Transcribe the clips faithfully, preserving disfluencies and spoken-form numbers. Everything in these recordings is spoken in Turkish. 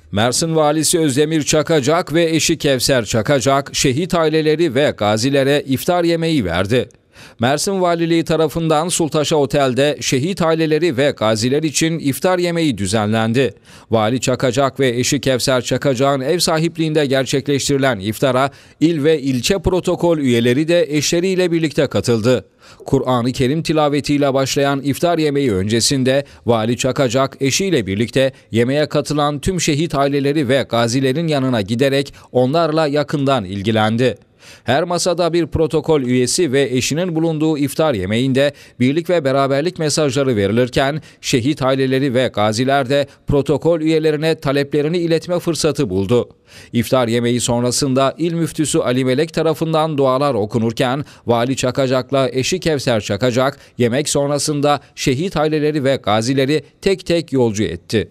Mersin Valisi Özdemir Çakacak ve eşi Kevser Çakacak, şehit aileleri ve gazilere iftar yemeği verdi. Mersin Valiliği tarafından Sultaşa Otel'de şehit aileleri ve gaziler için iftar yemeği düzenlendi. Vali Çakacak ve eşi Kevser Çakacak'ın ev sahipliğinde gerçekleştirilen iftara il ve ilçe protokol üyeleri de eşleriyle birlikte katıldı. Kur'an-ı Kerim tilavetiyle başlayan iftar yemeği öncesinde Vali Çakacak eşiyle birlikte yemeğe katılan tüm şehit aileleri ve gazilerin yanına giderek onlarla yakından ilgilendi. Her masada bir protokol üyesi ve eşinin bulunduğu iftar yemeğinde birlik ve beraberlik mesajları verilirken şehit aileleri ve gaziler de protokol üyelerine taleplerini iletme fırsatı buldu. İftar yemeği sonrasında İl Müftüsü Ali Melek tarafından dualar okunurken Vali Çakacak'la eşi Kevser Çakacak yemek sonrasında şehit aileleri ve gazileri tek tek yolcu etti.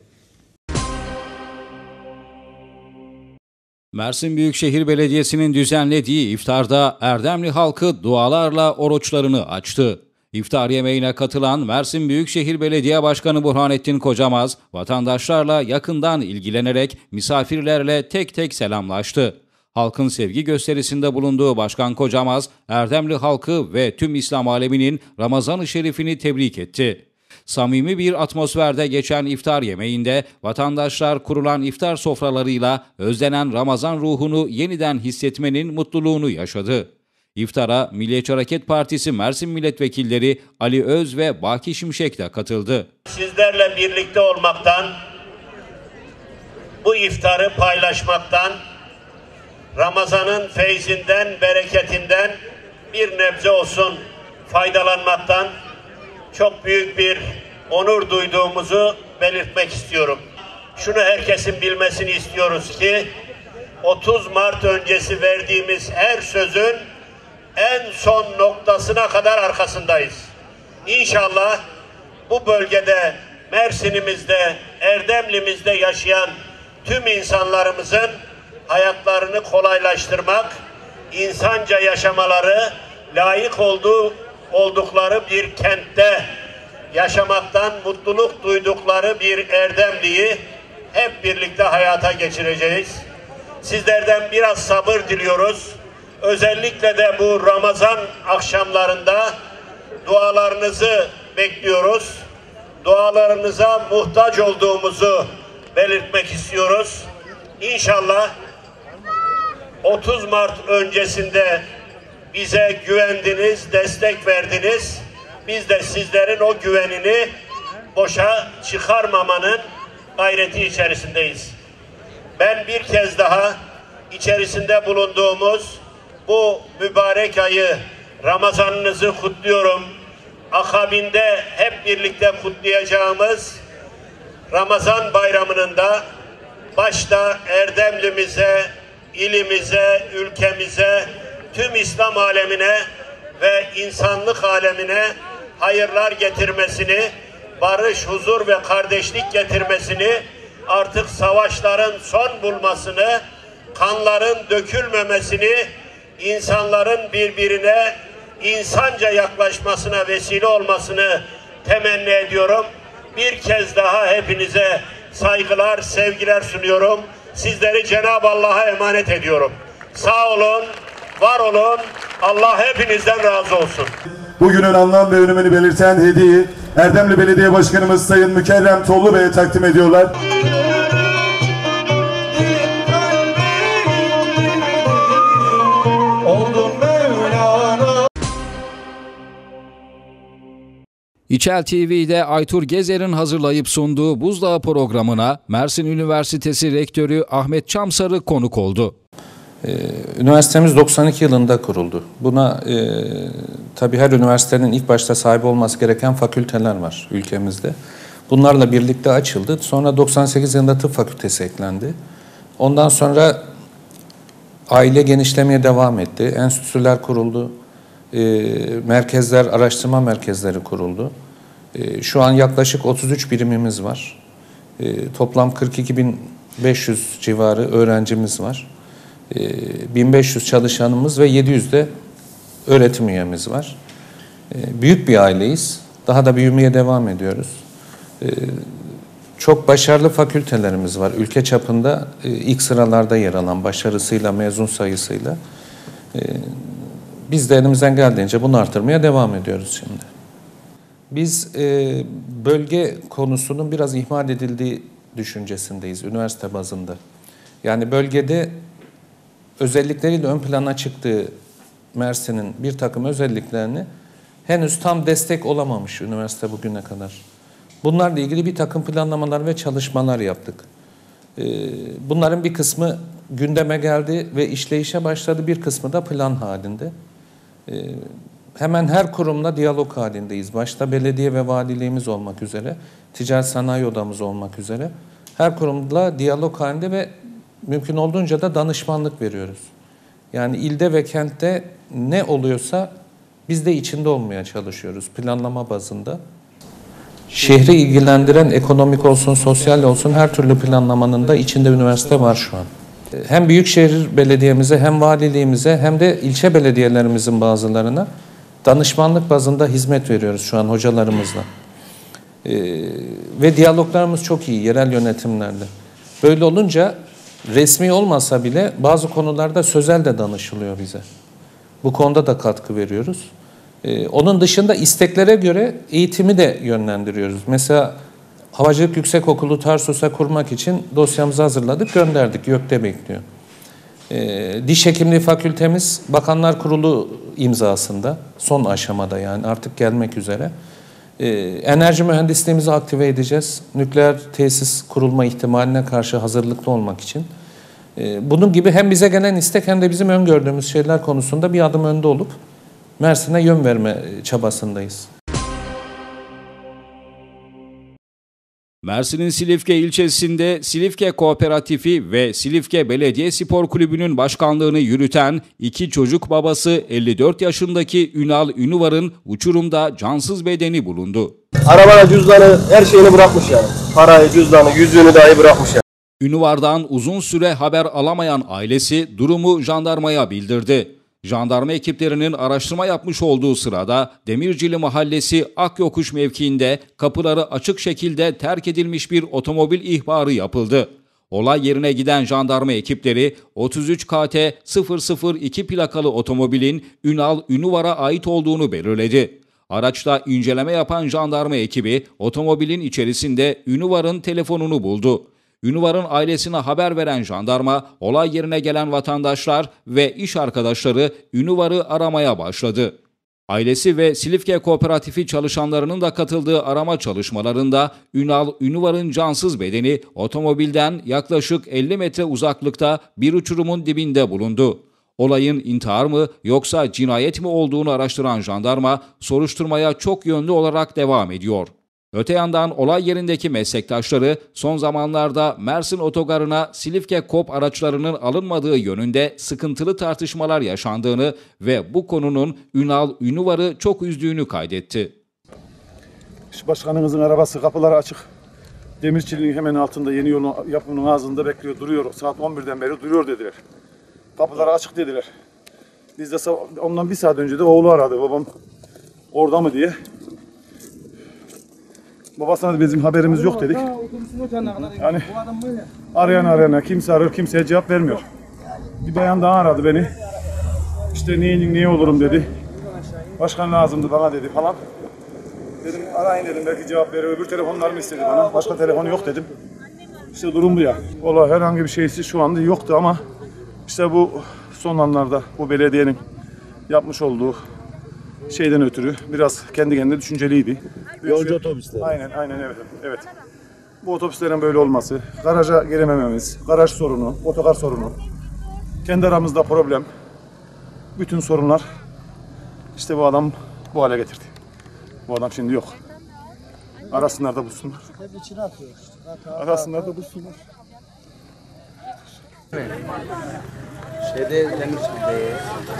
Mersin Büyükşehir Belediyesi'nin düzenlediği iftarda Erdemli halkı dualarla oruçlarını açtı. İftar yemeğine katılan Mersin Büyükşehir Belediye Başkanı Burhanettin Kocamaz, vatandaşlarla yakından ilgilenerek misafirlerle tek tek selamlaştı. Halkın sevgi gösterisinde bulunduğu Başkan Kocamaz, Erdemli halkı ve tüm İslam aleminin Ramazan-ı Şerifini tebrik etti. Samimi bir atmosferde geçen iftar yemeğinde vatandaşlar kurulan iftar sofralarıyla özlenen Ramazan ruhunu yeniden hissetmenin mutluluğunu yaşadı. İftara Milliyetçi Hareket Partisi Mersin milletvekilleri Ali Öz ve Baki Şimşek de katıldı. Sizlerle birlikte olmaktan, bu iftarı paylaşmaktan, Ramazan'ın feyzinden, bereketinden bir nebze olsun faydalanmaktan çok büyük bir onur duyduğumuzu belirtmek istiyorum. Şunu herkesin bilmesini istiyoruz ki otuz Mart öncesi verdiğimiz her sözün en son noktasına kadar arkasındayız. İnşallah bu bölgede, Mersin'imizde, Erdemli'mizde yaşayan tüm insanlarımızın hayatlarını kolaylaştırmak, insanca yaşamaları, layık olduğu oldukları bir kentte yaşamaktan mutluluk duydukları bir Erdemli'yi hep birlikte hayata geçireceğiz. Sizlerden biraz sabır diliyoruz. Özellikle de bu Ramazan akşamlarında dualarınızı bekliyoruz. Dualarınıza muhtaç olduğumuzu belirtmek istiyoruz. İnşallah otuz Mart öncesinde bize güvendiniz, destek verdiniz. Biz de sizlerin o güvenini boşa çıkarmamanın gayreti içerisindeyiz. Ben bir kez daha içerisinde bulunduğumuz bu mübarek ayı, Ramazanınızı kutluyorum. Akabinde hep birlikte kutlayacağımız Ramazan bayramının da başta Erdemli'mize, ilimize, ülkemize, tüm İslam alemine ve insanlık alemine hayırlar getirmesini, barış, huzur ve kardeşlik getirmesini, artık savaşların son bulmasını, kanların dökülmemesini, insanların birbirine insanca yaklaşmasına vesile olmasını temenni ediyorum. Bir kez daha hepinize saygılar, sevgiler sunuyorum. Sizleri Cenab-ı Allah'a emanet ediyorum. Sağ olun, var olun. Allah hepinizden razı olsun. Bugünün anlam ve önümünü belirten hediyeyi Erdemli Belediye Başkanımız Sayın Mükerrem Tollu Bey'e takdim ediyorlar. İçel T V'de Aytur Gezer'in hazırlayıp sunduğu Buzdağı programına Mersin Üniversitesi Rektörü Ahmet Çamsarı konuk oldu. Üniversitemiz doksan iki yılında kuruldu. Buna e, tabii her üniversitenin ilk başta sahibi olması gereken fakülteler var ülkemizde. Bunlarla birlikte açıldı. Sonra doksan sekiz yılında tıp fakültesi eklendi. Ondan sonra aile genişlemeye devam etti. Enstitüler kuruldu. E, merkezler, araştırma merkezleri kuruldu. E, şu an yaklaşık otuz üç birimimiz var. E, toplam kırk iki bin beş yüz civarı öğrencimiz var. bin beş yüz çalışanımız ve yedi yüz de öğretim üyemiz var. Büyük bir aileyiz. Daha da büyümeye devam ediyoruz. çok başarılı fakültelerimiz var. Ülke çapında e, ilk sıralarda yer alan başarısıyla, mezun sayısıyla. E, biz de elimizden geldiğince bunu artırmaya devam ediyoruz şimdi. Biz e, bölge konusunun biraz ihmal edildiği düşüncesindeyiz üniversite bazında. Yani bölgede özellikleriyle ön plana çıktığı Mersin'in bir takım özelliklerini henüz tam destek olamamış üniversite bugüne kadar. Bunlarla ilgili bir takım planlamalar ve çalışmalar yaptık. Bunların bir kısmı gündeme geldi ve işleyişe başladı, bir kısmı da plan halinde. Hemen her kurumla diyalog halindeyiz. Başta belediye ve valiliğimiz olmak üzere, ticaret sanayi odamız olmak üzere. Her kurumla diyalog halinde ve mümkün olduğunca da danışmanlık veriyoruz. Yani ilde ve kentte ne oluyorsa biz de içinde olmaya çalışıyoruz planlama bazında. Şehri ilgilendiren ekonomik olsun, sosyal olsun her türlü planlamanın da içinde üniversite var şu an. Hem büyükşehir belediyemize hem valiliğimize hem de ilçe belediyelerimizin bazılarına danışmanlık bazında hizmet veriyoruz şu an hocalarımızla. Ee, ve diyaloglarımız çok iyi yerel yönetimlerle. Böyle olunca resmi olmasa bile bazı konularda sözel de danışılıyor bize. Bu konuda da katkı veriyoruz. Ee, onun dışında isteklere göre eğitimi de yönlendiriyoruz. Mesela Havacılık Yüksekokulu Tarsus'a kurmak için dosyamızı hazırladık, gönderdik. YÖK'te bekliyor. Ee, Diş Hekimliği Fakültemiz Bakanlar Kurulu imzasında, son aşamada yani artık gelmek üzere. Ee, enerji mühendisliğimizi aktive edeceğiz. Nükleer tesis kurulma ihtimaline karşı hazırlıklı olmak için. Ee, bunun gibi hem bize gelen istek hem de bizim öngördüğümüz şeyler konusunda bir adım önde olup Mersin'e yön verme çabasındayız. Mersin'in Silifke ilçesinde Silifke Kooperatifi ve Silifke Belediye Spor Kulübü'nün başkanlığını yürüten iki çocuk babası elli dört yaşındaki Ünal Ünüvar'ın uçurumda cansız bedeni bulundu. Arabana cüzdanı, her şeyini bırakmış yani. Parayı, cüzdanı, yüzüğünü dahi bırakmış yani. Ünüvar'dan uzun süre haber alamayan ailesi durumu jandarmaya bildirdi. Jandarma ekiplerinin araştırma yapmış olduğu sırada Demircili Mahallesi Akyokuş mevkiinde kapıları açık şekilde terk edilmiş bir otomobil ihbarı yapıldı. Olay yerine giden jandarma ekipleri otuz üç K T sıfır sıfır iki plakalı otomobilin Ünal Ünüvar'a ait olduğunu belirledi. Araçta inceleme yapan jandarma ekibi otomobilin içerisinde Ünüvar'ın telefonunu buldu. Ünüvar'ın ailesine haber veren jandarma, olay yerine gelen vatandaşlar ve iş arkadaşları Ünüvar'ı aramaya başladı. Ailesi ve Silifke Kooperatifi çalışanlarının da katıldığı arama çalışmalarında Ünal Ünüvar'ın cansız bedeni otomobilden yaklaşık elli metre uzaklıkta bir uçurumun dibinde bulundu. Olayın intihar mı yoksa cinayet mi olduğunu araştıran jandarma soruşturmaya çok yönlü olarak devam ediyor. Öte yandan olay yerindeki meslektaşları son zamanlarda Mersin otogarına Silifke Koop araçlarının alınmadığı yönünde sıkıntılı tartışmalar yaşandığını ve bu konunun Ünal Ünüvar'ı çok üzdüğünü kaydetti. Başkanımızın arabası kapıları açık. Demirçiliğin hemen altında yeni yolun yapımının ağzında bekliyor, duruyor. Saat on birden beri duruyor dediler. Kapıları açık dediler. Biz de ondan bir saat önce de oğlu aradı, babam orada mı diye. Babasına da bizim haberimiz yok dedik. Yani arayan arayana kimse arıyor, kimseye cevap vermiyor. Bir bayan daha aradı beni. İşte neyin neye olurum dedi. Başkan lazımdı bana dedi falan. Dedim arayın dedim, belki cevap verir. Öbür telefonlarımı istedi bana. Başka telefonu yok dedim. İşte durum bu ya. Vallahi herhangi bir şeysi şu anda yoktu ama işte bu son anlarda bu belediyenin yapmış olduğu şeyden ötürü biraz kendi kendine düşünceliydi. Yolcu otobüsleri. Aynen, aynen evet. Evet. Bu otobüslerin böyle olması, garaja giremememiz, garaj sorunu, otogar sorunu, kendi aramızda problem, bütün sorunlar işte bu adam bu hale getirdi. Bu adam şimdi yok. Arasınlar da bulsunlar. Arasınlar da bulsunlar. Şeyde Demirçili'de.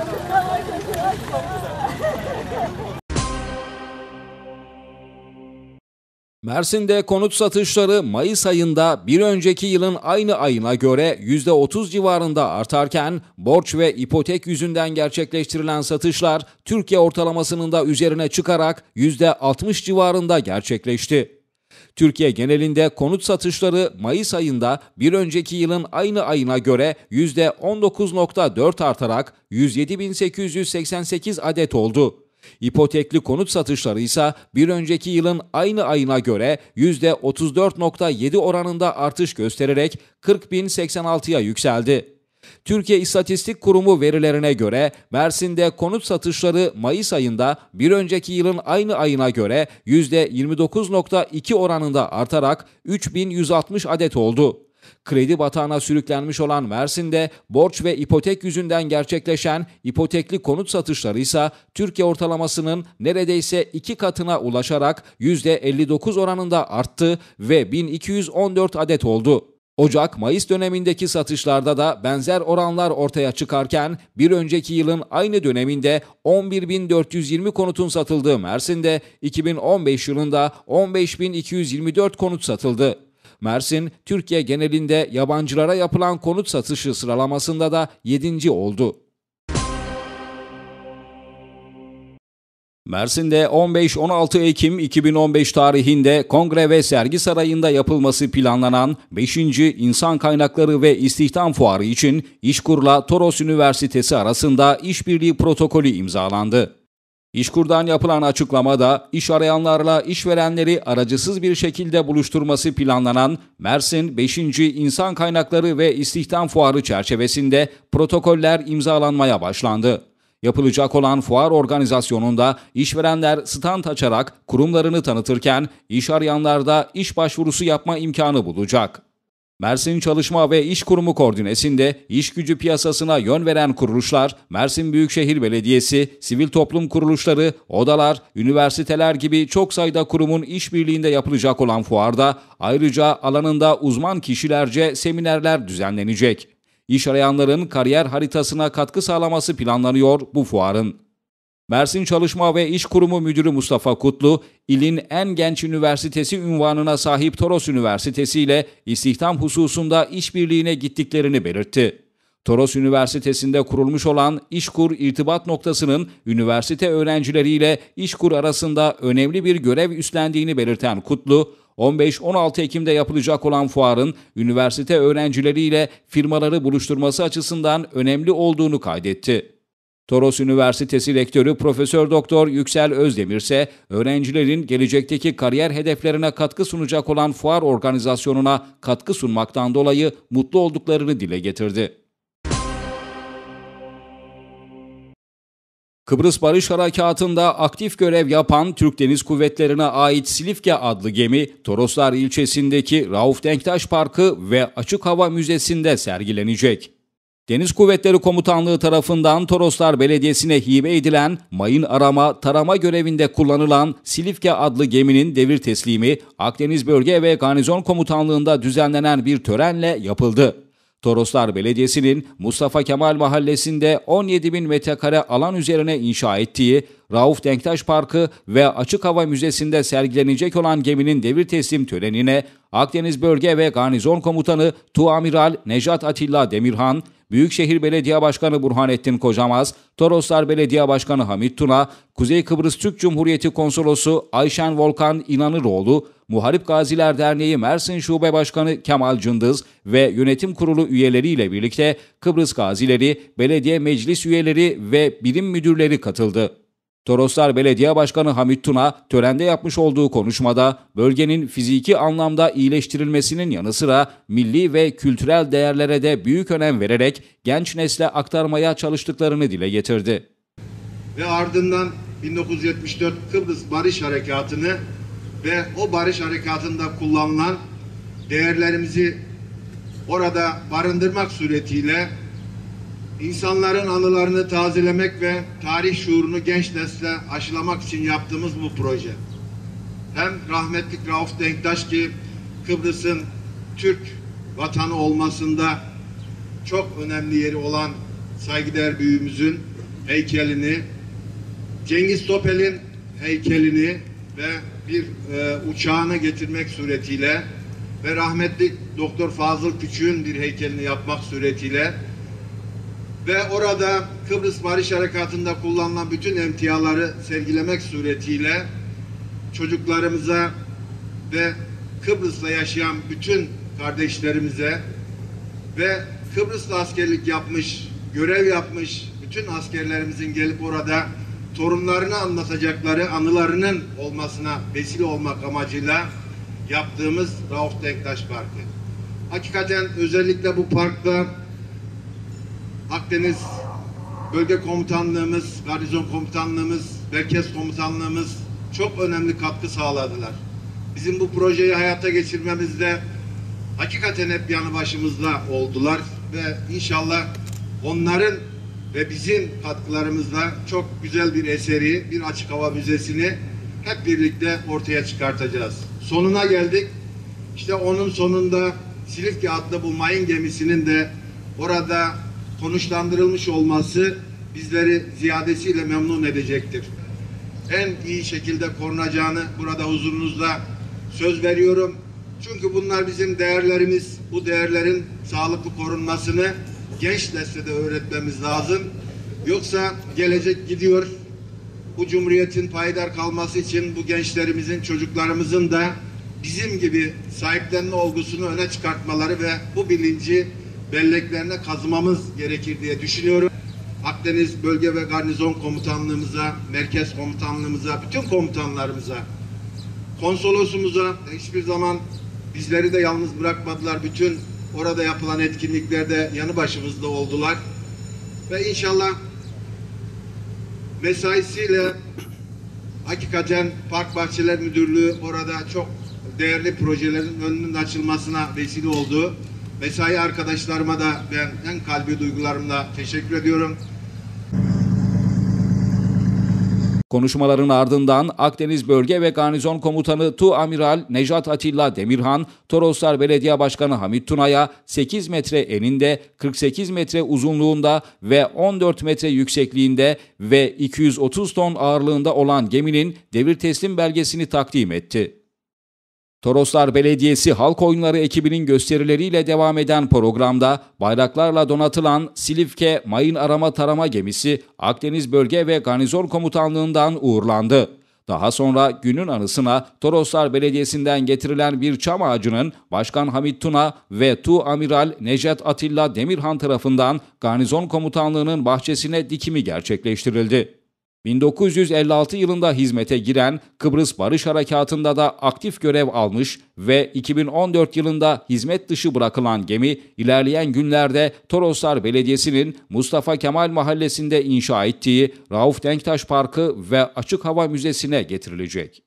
Mersin'de konut satışları Mayıs ayında bir önceki yılın aynı ayına göre yüzde otuz civarında artarken borç ve ipotek yüzünden gerçekleştirilen satışlar Türkiye ortalamasının da üzerine çıkarak yüzde altmış civarında gerçekleşti. Türkiye genelinde konut satışları Mayıs ayında bir önceki yılın aynı ayına göre yüzde on dokuz nokta dört artarak yüz yedi bin sekiz yüz seksen sekiz adet oldu. İpotekli konut satışları ise bir önceki yılın aynı ayına göre yüzde otuz dört nokta yedi oranında artış göstererek kırk bin seksen altıya yükseldi. Türkiye İstatistik Kurumu verilerine göre Mersin'de konut satışları Mayıs ayında bir önceki yılın aynı ayına göre yüzde yirmi dokuz nokta iki oranında artarak üç bin yüz altmış adet oldu. Kredi batağına sürüklenmiş olan Mersin'de borç ve ipotek yüzünden gerçekleşen ipotekli konut satışları ise Türkiye ortalamasının neredeyse iki katına ulaşarak yüzde elli dokuz oranında arttı ve bin iki yüz on dört adet oldu. Ocak-Mayıs dönemindeki satışlarda da benzer oranlar ortaya çıkarken bir önceki yılın aynı döneminde on bir bin dört yüz yirmi konutun satıldığı Mersin'de iki bin on beş yılında on beş bin iki yüz yirmi dört konut satıldı. Mersin, Türkiye genelinde yabancılara yapılan konut satışı sıralamasında da yedinci oldu. Mersin'de on beş on altı Ekim iki bin on beş tarihinde Kongre ve Sergi Sarayı'nda yapılması planlanan beşinci İnsan Kaynakları ve İstihdam Fuarı için İşkur'la Toros Üniversitesi arasında işbirliği protokolü imzalandı. İşkur'dan yapılan açıklamada iş arayanlarla işverenleri aracısız bir şekilde buluşturması planlanan Mersin beşinci İnsan Kaynakları ve İstihdam Fuarı çerçevesinde protokoller imzalanmaya başlandı. Yapılacak olan fuar organizasyonunda işverenler stand açarak kurumlarını tanıtırken iş arayanlar da iş başvurusu yapma imkanı bulacak. Mersin Çalışma ve İş Kurumu koordinesinde iş gücü piyasasına yön veren kuruluşlar, Mersin Büyükşehir Belediyesi, sivil toplum kuruluşları, odalar, üniversiteler gibi çok sayıda kurumun işbirliğinde yapılacak olan fuarda ayrıca alanında uzman kişilerce seminerler düzenlenecek. İş arayanların kariyer haritasına katkı sağlaması planlanıyor bu fuarın. Mersin Çalışma ve İş Kurumu Müdürü Mustafa Kutlu, ilin en genç üniversitesi unvanına sahip Toros Üniversitesi ile istihdam hususunda işbirliğine gittiklerini belirtti. Toros Üniversitesi'nde kurulmuş olan İşkur irtibat noktasının üniversite öğrencileriyle İşkur arasında önemli bir görev üstlendiğini belirten Kutlu, on beş on altı Ekim'de yapılacak olan fuarın üniversite öğrencileriyle firmaları buluşturması açısından önemli olduğunu kaydetti. Toros Üniversitesi Rektörü Profesör Doktor Yüksel Özdemir ise öğrencilerin gelecekteki kariyer hedeflerine katkı sunacak olan fuar organizasyonuna katkı sunmaktan dolayı mutlu olduklarını dile getirdi. Kıbrıs Barış Harekatı'nda aktif görev yapan Türk Deniz Kuvvetleri'ne ait Silifke adlı gemi, Toroslar ilçesindeki Rauf Denktaş Parkı ve Açık Hava Müzesi'nde sergilenecek. Deniz Kuvvetleri Komutanlığı tarafından Toroslar Belediyesi'ne hibe edilen, mayın arama, tarama görevinde kullanılan Silifke adlı geminin devir teslimi, Akdeniz Bölge ve Garnizon Komutanlığı'nda düzenlenen bir törenle yapıldı. Toroslar Belediyesi'nin Mustafa Kemal Mahallesi'nde on yedi bin metrekare alan üzerine inşa ettiği Rauf Denktaş Parkı ve Açık Hava Müzesi'nde sergilenecek olan geminin devir teslim törenine Akdeniz Bölge ve Garnizon Komutanı Tuamiral Nejat Atilla Demirhan, Büyükşehir Belediye Başkanı Burhanettin Kocamaz, Toroslar Belediye Başkanı Hamit Tuna, Kuzey Kıbrıs Türk Cumhuriyeti Konsolosu Ayşen Volkan İnanıroğlu, Muharip Gaziler Derneği Mersin Şube Başkanı Kemal Cındız ve yönetim kurulu üyeleriyle birlikte Kıbrıs gazileri, belediye meclis üyeleri ve birim müdürleri katıldı. Toroslar Belediye Başkanı Hamit Tuna, törende yapmış olduğu konuşmada bölgenin fiziki anlamda iyileştirilmesinin yanı sıra milli ve kültürel değerlere de büyük önem vererek genç nesle aktarmaya çalıştıklarını dile getirdi. Ve ardından bin dokuz yüz yetmiş dört Kıbrıs Barış Harekatı'nı ve o barış harekatında kullanılan değerlerimizi orada barındırmak suretiyle İnsanların anılarını tazelemek ve tarih şuurunu genç nesle aşılamak için yaptığımız bu proje. Hem rahmetli Rauf Denktaş ki Kıbrıs'ın Türk vatanı olmasında çok önemli yeri olan saygıdeğer büyüğümüzün heykelini, Cengiz Topel'in heykelini ve bir e, uçağını getirmek suretiyle ve rahmetli Doktor Fazıl Küçük'ün bir heykelini yapmak suretiyle ve orada Kıbrıs Barış Harekatı'nda kullanılan bütün emtiaları sergilemek suretiyle çocuklarımıza ve Kıbrıs'ta yaşayan bütün kardeşlerimize ve Kıbrıs'ta askerlik yapmış, görev yapmış bütün askerlerimizin gelip orada torunlarını anlatacakları anılarının olmasına vesile olmak amacıyla yaptığımız Rauf Denktaş Parkı. Hakikaten özellikle bu parkta Akdeniz Bölge Komutanlığımız, Garnizon Komutanlığımız, Merkez Komutanlığımız çok önemli katkı sağladılar. Bizim bu projeyi hayata geçirmemizde hakikaten hep yanı başımızda oldular ve inşallah onların ve bizim katkılarımızla çok güzel bir eseri, bir açık hava müzesini hep birlikte ortaya çıkartacağız. Sonuna geldik. İşte onun sonunda Silifke adlı bu mayın gemisinin de orada konuşlandırılmış olması bizleri ziyadesiyle memnun edecektir. En iyi şekilde korunacağını burada huzurunuzda söz veriyorum. Çünkü bunlar bizim değerlerimiz. Bu değerlerin sağlıklı korunmasını genç nesle de öğretmemiz lazım. Yoksa gelecek gidiyor. Bu cumhuriyetin payidar kalması için bu gençlerimizin, çocuklarımızın da bizim gibi sahiplenme olgusunu öne çıkartmaları ve bu bilinci belleklerine kazımamız gerekir diye düşünüyorum. Akdeniz Bölge ve Garnizon Komutanlığımıza, Merkez Komutanlığımıza, bütün komutanlarımıza, konsolosumuza hiçbir zaman bizleri de yalnız bırakmadılar. Bütün orada yapılan etkinliklerde yanı başımızda oldular. Ve inşallah mesaisiyle hakikaten Park Bahçeler Müdürlüğü orada çok değerli projelerin önünün açılmasına vesile oldu. Mesai arkadaşlarıma da ben en kalbi duygularımla teşekkür ediyorum. Konuşmaların ardından Akdeniz Bölge ve Garnizon Komutanı Tuamiral Nejat Atilla Demirhan, Toroslar Belediye Başkanı Hamit Tuna'ya sekiz metre eninde, kırk sekiz metre uzunluğunda ve on dört metre yüksekliğinde ve iki yüz otuz ton ağırlığında olan geminin devir teslim belgesini takdim etti. Toroslar Belediyesi Halk Oyunları ekibinin gösterileriyle devam eden programda bayraklarla donatılan Silifke Mayın Arama Tarama Gemisi Akdeniz Bölge ve Garnizon Komutanlığı'ndan uğurlandı. Daha sonra günün anısına Toroslar Belediyesi'nden getirilen bir çam ağacının Başkan Hamit Tuna ve Tuamiral Nejat Atilla Demirhan tarafından Garnizon Komutanlığı'nın bahçesine dikimi gerçekleştirildi. bin dokuz yüz elli altı yılında hizmete giren Kıbrıs Barış Harekatı'nda da aktif görev almış ve iki bin on dört yılında hizmet dışı bırakılan gemi ilerleyen günlerde Toroslar Belediyesi'nin Mustafa Kemal Mahallesi'nde inşa ettiği Rauf Denktaş Parkı ve Açık Hava Müzesi'ne getirilecek.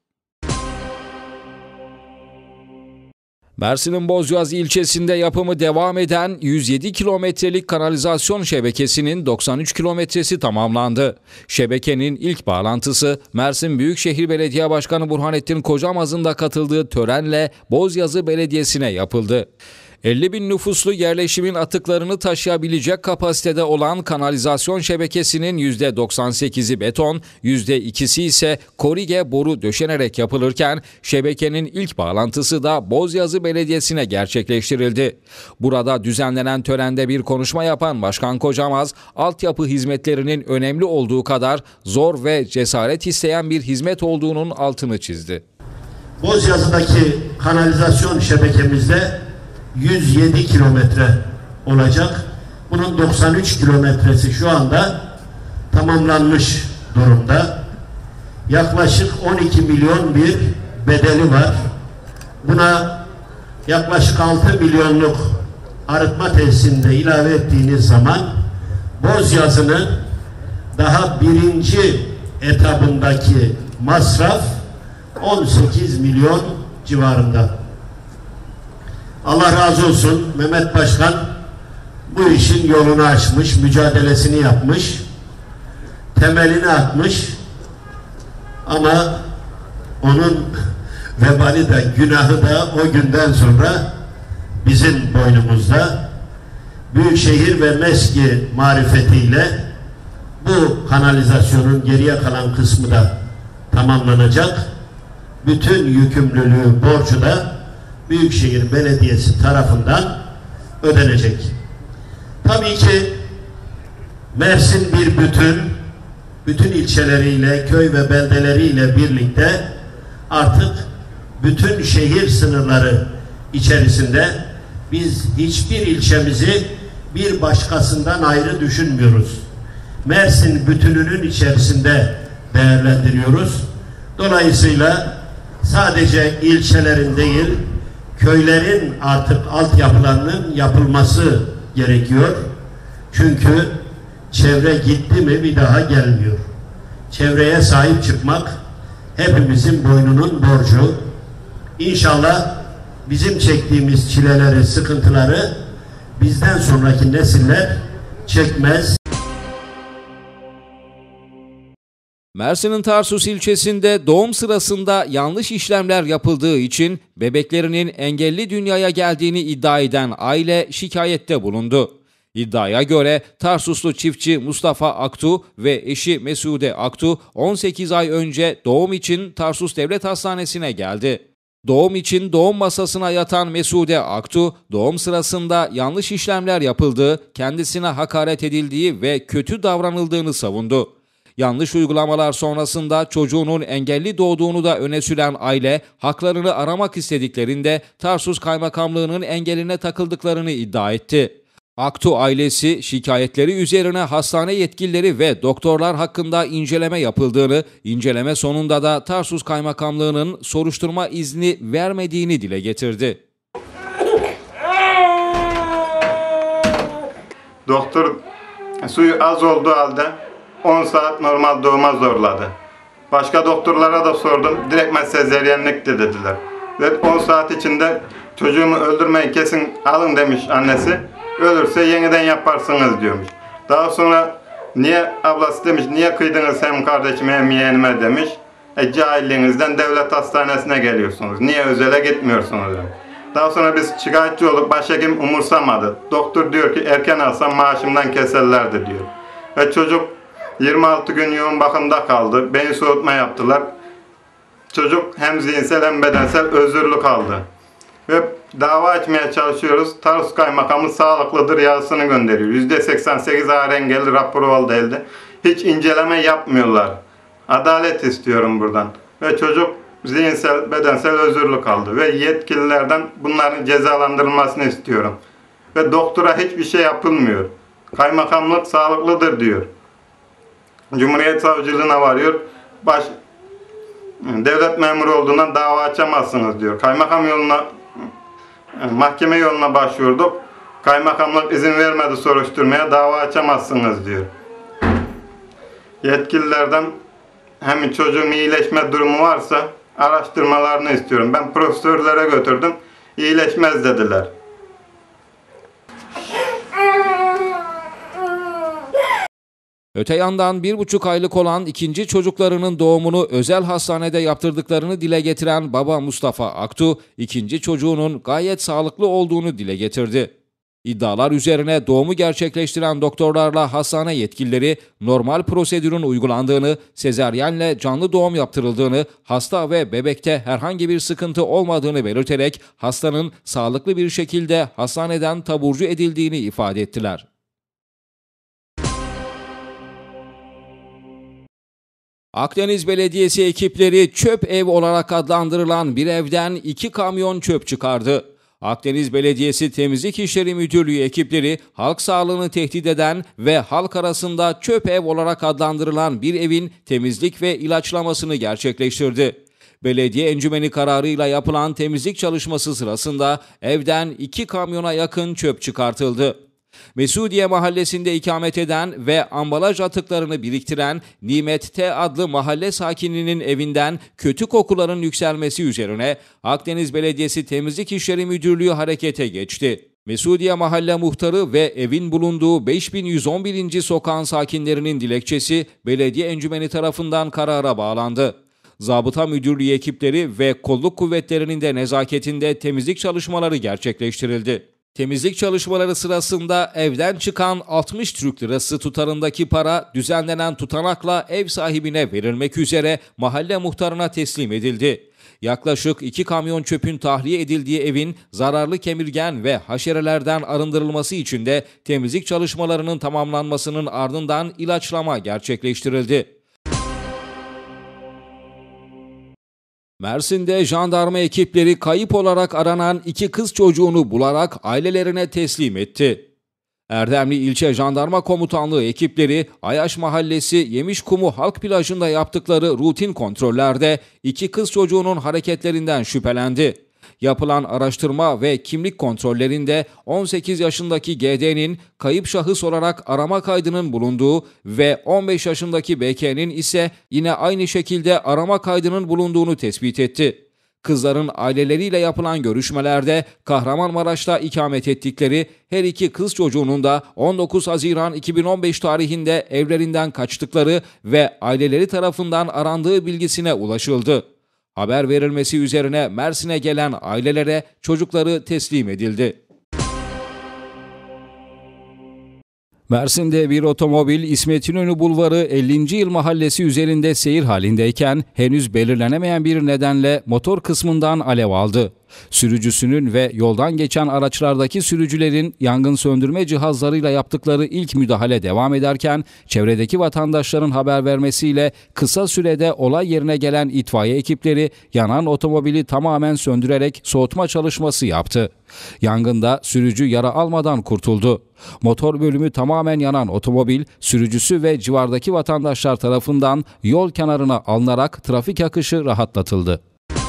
Mersin'in Bozyaz ilçesinde yapımı devam eden yüz yedi kilometrelik kanalizasyon şebekesinin doksan üç kilometresi tamamlandı. Şebekenin ilk bağlantısı Mersin Büyükşehir Belediye Başkanı Burhanettin Kocamaz'ın da katıldığı törenle Bozyazı Belediyesi'ne yapıldı. elli bin nüfuslu yerleşimin atıklarını taşıyabilecek kapasitede olan kanalizasyon şebekesinin yüzde doksan sekizi beton, yüzde ikisi ise korige boru döşenerek yapılırken şebekenin ilk bağlantısı da Bozyazı Belediyesi'ne gerçekleştirildi. Burada düzenlenen törende bir konuşma yapan Başkan Kocamaz, altyapı hizmetlerinin önemli olduğu kadar zor ve cesaret isteyen bir hizmet olduğunun altını çizdi. Bozyazı'daki kanalizasyon şebekemizde yüz yedi kilometre olacak. Bunun doksan üç kilometresi şu anda tamamlanmış durumda. Yaklaşık on iki milyon bir bedeli var. Buna yaklaşık altı milyonluk arıtma tesisinde ilave ettiğiniz zaman Bozyazı'nın daha birinci etabındaki masraf on sekiz milyon civarında. Allah razı olsun, Mehmet Başkan bu işin yolunu açmış, mücadelesini yapmış, temelini atmış ama onun vebali de günahı da o günden sonra bizim boynumuzda. Büyükşehir ve MESKİ marifetiyle bu kanalizasyonun geriye kalan kısmı da tamamlanacak. Bütün yükümlülüğü, borcu da Büyükşehir Belediyesi tarafından ödenecek. Tabii ki Mersin bir bütün, bütün ilçeleriyle, köy ve beldeleriyle birlikte artık bütün şehir sınırları içerisinde biz hiçbir ilçemizi bir başkasından ayrı düşünmüyoruz. Mersin bütününün içerisinde değerlendiriyoruz. Dolayısıyla sadece ilçelerin değil, köylerin artık altyapılarının yapılması gerekiyor. Çünkü çevre gitti mi bir daha gelmiyor. Çevreye sahip çıkmak hepimizin boynunun borcu. İnşallah bizim çektiğimiz çileleri, sıkıntıları bizden sonraki nesiller çekmez. Mersin'in Tarsus ilçesinde doğum sırasında yanlış işlemler yapıldığı için bebeklerinin engelli dünyaya geldiğini iddia eden aile şikayette bulundu. İddiaya göre Tarsuslu çiftçi Mustafa Aktu ve eşi Mesude Aktu on sekiz ay önce doğum için Tarsus Devlet Hastanesi'ne geldi. Doğum için doğum masasına yatan Mesude Aktu, doğum sırasında yanlış işlemler yapıldığı, kendisine hakaret edildiği ve kötü davranıldığını savundu. Yanlış uygulamalar sonrasında çocuğunun engelli doğduğunu da öne süren aile, haklarını aramak istediklerinde Tarsus Kaymakamlığı'nın engeline takıldıklarını iddia etti. Aktu ailesi şikayetleri üzerine hastane yetkilileri ve doktorlar hakkında inceleme yapıldığını, inceleme sonunda da Tarsus Kaymakamlığı'nın soruşturma izni vermediğini dile getirdi. Doktor suyu az olduğu halde on saat normal doğuma zorladı. Başka doktorlara da sordum. Direktmen sezeryenlikti dediler. Ve on saat içinde çocuğumu öldürmeyin kesin alın demiş annesi. Ölürse yeniden yaparsınız diyormuş. Daha sonra niye ablası demiş, niye kıydınız hem kardeşime hem yeğenime demiş. E cahilliğinizden devlet hastanesine geliyorsunuz. Niye özele gitmiyorsunuz demiş. Daha sonra biz şikayetçi olduk, başhekim umursamadı. Doktor diyor ki erken alsam maaşımdan keserlerdi diyor. Ve çocuk yirmi altı gün yoğun bakımda kaldı. Beyin soğutma yaptılar. Çocuk hem zihinsel hem bedensel özürlü kaldı. Ve dava açmaya çalışıyoruz. Tarsus Kaymakamı sağlıklıdır yazısını gönderiyor. yüzde seksen sekiz ağır engelli raporu oldu elde. Hiç inceleme yapmıyorlar. Adalet istiyorum buradan. Ve çocuk zihinsel, bedensel özürlü kaldı. Ve yetkililerden bunların cezalandırılmasını istiyorum. Ve doktora hiçbir şey yapılmıyor. Kaymakamlık sağlıklıdır diyor. Cumhuriyet Savcılığına varıyor. Baş, devlet memuru olduğundan dava açamazsınız diyor. Kaymakam yoluna, mahkeme yoluna başvurduk. Kaymakamlık izin vermedi soruşturmaya, dava açamazsınız diyor. Yetkililerden hem çocuğun iyileşme durumu varsa araştırmalarını istiyorum. Ben profesörlere götürdüm. İyileşmez dediler. Öte yandan bir buçuk aylık olan ikinci çocuklarının doğumunu özel hastanede yaptırdıklarını dile getiren baba Mustafa Aktu, ikinci çocuğunun gayet sağlıklı olduğunu dile getirdi. İddialar üzerine doğumu gerçekleştiren doktorlarla hastane yetkilileri normal prosedürün uygulandığını, sezaryenle canlı doğum yaptırıldığını, hasta ve bebekte herhangi bir sıkıntı olmadığını belirterek hastanın sağlıklı bir şekilde hastaneden taburcu edildiğini ifade ettiler. Akdeniz Belediyesi ekipleri çöp ev olarak adlandırılan bir evden iki kamyon çöp çıkardı. Akdeniz Belediyesi Temizlik İşleri Müdürlüğü ekipleri halk sağlığını tehdit eden ve halk arasında çöp ev olarak adlandırılan bir evin temizlik ve ilaçlamasını gerçekleştirdi. Belediye encümeni kararıyla yapılan temizlik çalışması sırasında evden iki kamyona yakın çöp çıkartıldı. Mesudiye Mahallesi'nde ikamet eden ve ambalaj atıklarını biriktiren Nimet T adlı mahalle sakininin evinden kötü kokuların yükselmesi üzerine Akdeniz Belediyesi Temizlik İşleri Müdürlüğü harekete geçti. Mesudiye Mahalle Muhtarı ve evin bulunduğu beş bin yüz on birinci sokağın sakinlerinin dilekçesi belediye encümeni tarafından karara bağlandı. Zabıta Müdürlüğü ekipleri ve kolluk kuvvetlerinin de nezaketinde temizlik çalışmaları gerçekleştirildi. Temizlik çalışmaları sırasında evden çıkan altmış Türk lirası tutarındaki para düzenlenen tutanakla ev sahibine verilmek üzere mahalle muhtarına teslim edildi. Yaklaşık iki kamyon çöpün tahliye edildiği evin zararlı kemirgen ve haşerelerden arındırılması için de temizlik çalışmalarının tamamlanmasının ardından ilaçlama gerçekleştirildi. Mersin'de jandarma ekipleri kayıp olarak aranan iki kız çocuğunu bularak ailelerine teslim etti. Erdemli İlçe Jandarma Komutanlığı ekipleri Ayaş Mahallesi Yemişkumu Halk Plajı'nda yaptıkları rutin kontrollerde iki kız çocuğunun hareketlerinden şüphelendi. Yapılan araştırma ve kimlik kontrollerinde on sekiz yaşındaki G D'nin kayıp şahıs olarak arama kaydının bulunduğu ve on beş yaşındaki B K'nin ise yine aynı şekilde arama kaydının bulunduğunu tespit etti. Kızların aileleriyle yapılan görüşmelerde Kahramanmaraş'ta ikamet ettikleri her iki kız çocuğunun da on dokuz Haziran iki bin on beş tarihinde evlerinden kaçtıkları ve aileleri tarafından arandığı bilgisine ulaşıldı. Haber verilmesi üzerine Mersin'e gelen ailelere çocukları teslim edildi. Mersin'de bir otomobil İsmet İnönü Bulvarı ellinci Yıl Mahallesi üzerinde seyir halindeyken henüz belirlenemeyen bir nedenle motor kısmından alev aldı. Sürücüsünün ve yoldan geçen araçlardaki sürücülerin yangın söndürme cihazlarıyla yaptıkları ilk müdahale devam ederken çevredeki vatandaşların haber vermesiyle kısa sürede olay yerine gelen itfaiye ekipleri yanan otomobili tamamen söndürerek soğutma çalışması yaptı. Yangında sürücü yara almadan kurtuldu. Motor bölümü tamamen yanan otomobil sürücüsü ve civardaki vatandaşlar tarafından yol kenarına alınarak trafik akışı rahatlatıldı.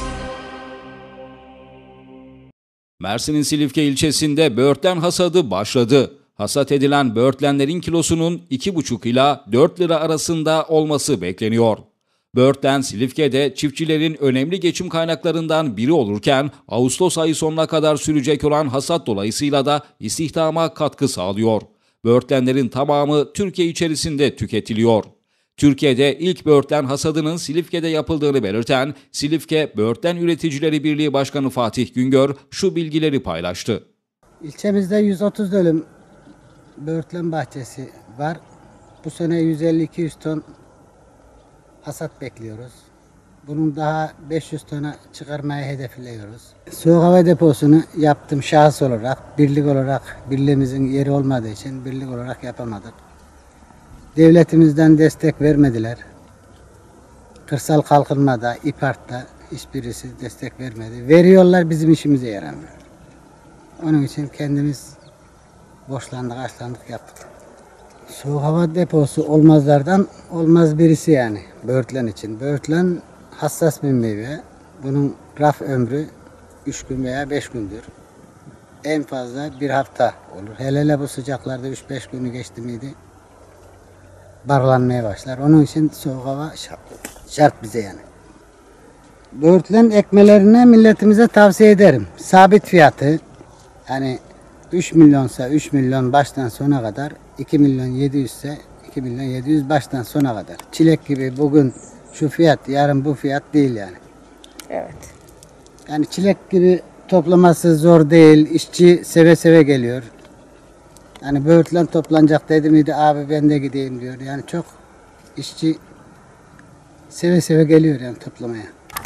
Mersin'in Silifke ilçesinde böğürtlen hasadı başladı. Hasat edilen böğürtlenlerin kilosunun iki buçuk ila dört lira arasında olması bekleniyor. Böğürtlen Silifke'de çiftçilerin önemli geçim kaynaklarından biri olurken Ağustos ayı sonuna kadar sürecek olan hasat dolayısıyla da istihdama katkı sağlıyor. Böğürtlenlerin tamamı Türkiye içerisinde tüketiliyor. Türkiye'de ilk böğürtlen hasadının Silifke'de yapıldığını belirten Silifke Böğürtlen Üreticileri Birliği Başkanı Fatih Güngör şu bilgileri paylaştı. İlçemizde yüz otuz dönüm böğürtlen bahçesi var. Bu sene yüz elli iki yüz ton hasat bekliyoruz. Bunun daha beş yüz tona çıkarmayı hedefliyoruz. Soğuk hava deposunu yaptım şahıs olarak, birlik olarak, birliğimizin yeri olmadığı için birlik olarak yapamadık. Devletimizden destek vermediler. Kırsal kalkınmada, İPART'ta hiçbirisi destek vermedi. Veriyorlar, bizim işimize yaramıyor. Onun için kendimiz borçlandık, açlandık yaptık. Soğuk hava deposu olmazlardan olmaz birisi yani böğürtlen için. Böğürtlen hassas bir meyve. Bunun raf ömrü üç gün veya beş gündür. En fazla bir hafta olur. Hele hele bu sıcaklarda üç beş günü geçti miydi barlanmaya başlar. Onun için soğuk hava şart, şart bize yani. Böğürtlen ekmelerine milletimize tavsiye ederim. Sabit fiyatı yani üç milyonsa üç milyon baştan sona kadar, iki milyon yedi yüz ise iki milyon yedi yüz baştan sona kadar. Çilek gibi bugün şu fiyat, yarın bu fiyat değil yani. Evet. Yani çilek gibi toplaması zor değil. İşçi seve seve geliyor. Yani böğürtlen toplanacak dedi miydi abi ben de gideyim diyor. Yani çok işçi seve seve geliyor yani toplamaya.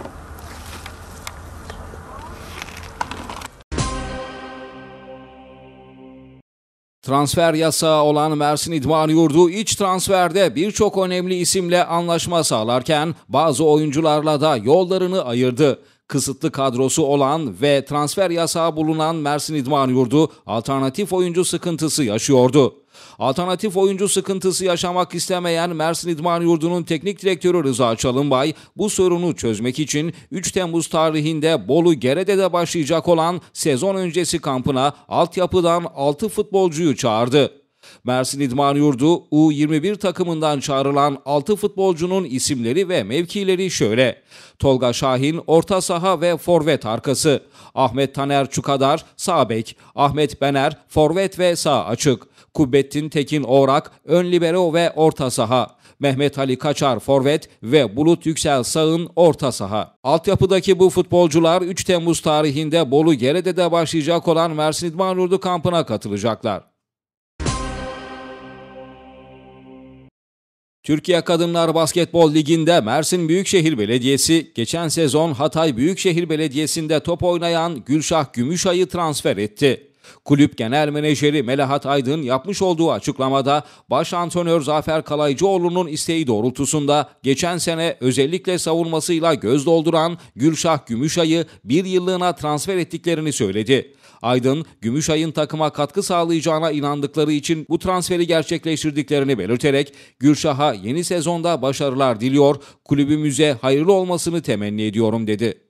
Transfer yasağı olan Mersin İdman Yurdu iç transferde birçok önemli isimle anlaşma sağlarken bazı oyuncularla da yollarını ayırdı. Kısıtlı kadrosu olan ve transfer yasağı bulunan Mersin İdman Yurdu alternatif oyuncu sıkıntısı yaşıyordu. Alternatif oyuncu sıkıntısı yaşamak istemeyen Mersin İdman Yurdu'nun teknik direktörü Rıza Çalınbay bu sorunu çözmek için üç Temmuz tarihinde Bolu Gerede'de başlayacak olan sezon öncesi kampına altyapıdan altı futbolcuyu çağırdı. Mersin İdman Yurdu U yirmi bir takımından çağrılan altı futbolcunun isimleri ve mevkileri şöyle: Tolga Şahin orta saha ve forvet arkası, Ahmet Taner Çukadar sağ bek, Ahmet Bener forvet ve sağ açık, Kubbettin Tekin Oğrak ön libero ve orta saha, Mehmet Ali Kaçar forvet ve Bulut Yüksel Sağın orta saha. Altyapıdaki bu futbolcular üç Temmuz tarihinde Bolu Gerede'de başlayacak olan Mersin İdman Yurdu kampına katılacaklar. Türkiye Kadınlar Basketbol Ligi'nde Mersin Büyükşehir Belediyesi geçen sezon Hatay Büyükşehir Belediyesi'nde top oynayan Gülşah Gümüşay'ı transfer etti. Kulüp Genel Menajeri Melahat Aydın yapmış olduğu açıklamada baş antrenör Zafer Kalaycıoğlu'nun isteği doğrultusunda geçen sene özellikle savunmasıyla göz dolduran Gülşah Gümüşay'ı bir yıllığına transfer ettiklerini söyledi. Aydın, Gümüşay'ın takıma katkı sağlayacağına inandıkları için bu transferi gerçekleştirdiklerini belirterek Gülşah'a yeni sezonda başarılar diliyor, kulübümüze hayırlı olmasını temenni ediyorum dedi.